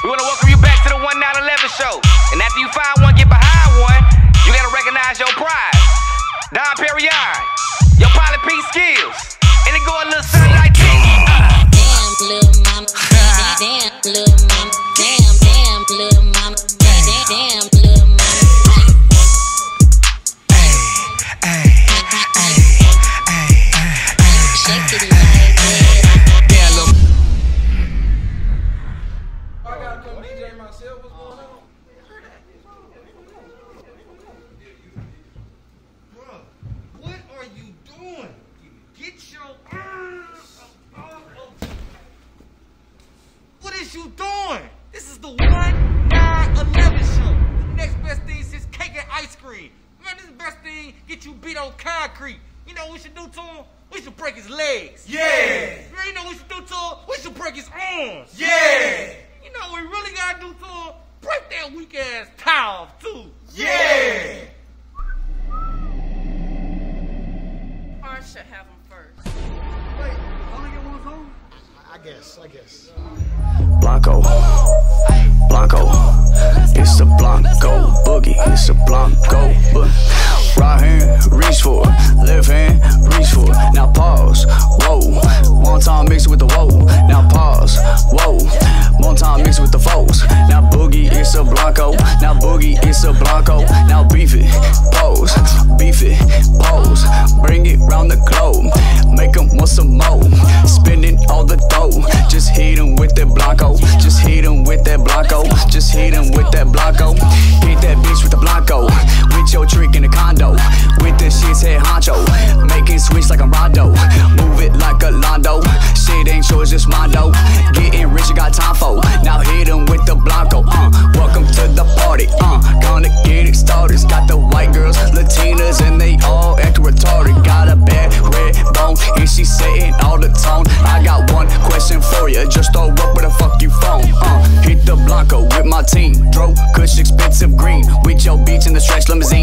We wanna welcome you back to the 1911 show. And after you find one, get behind one, you gotta recognize your prize. Don Perignon, your pilot Pete Skills. And it go a little something like this. Damn, little mama. Damn, little mama. Damn, little mama. Damn, little mama. Shake it like that. Damn, little. I gotta come DJ myself. What's going on? Bruh, what are you doing? Get your ass off of. What is you doing? This is the 1911 show. The next best thing since cake and ice cream. Man, this is the best thing get you beat on concrete. You know what we should do to him? We should break his legs. Yeah! You know what we should do to him? We should break his arms. Yeah! You know what we really gotta do to him? Break that weak ass tie off too. Yeah! Orange should have them first. Wait, only get one phone? I guess. Blanco, it's a Blanco boogie, it's a Blanco boogie. Right hand, reach for it, left hand, reach for it. Now pause, whoa, one time mix it with the whoa. Now pause, whoa, one time mix it with the foes. Now boogie, it's a Blanco, now boogie, it's a Blanco. Now beef it, pose, bring it round the globe, make 'em want some more. Spending all the dough, just hit 'em with that Blanco, just hit 'em with that Blanco, just hit 'em with that Blanco. Hit that bitch with the Blanco, with your trick in the condo, with the shit's head honcho, making switch like I'm Rondo, move it like a Londo, shit ain't yours, just Mondo, getting rich, I got time for, now hit 'em with the Blanco, welcome to the party, gonna get it started, got the white girls, Latinas, and they all acting retarded, got a bad red bone, and she setting all the tone, I got one question for you, just throw up where the fuck you from, hit the Blanco with my team, drove Kush expensive green, with your beach in the stretch limousine.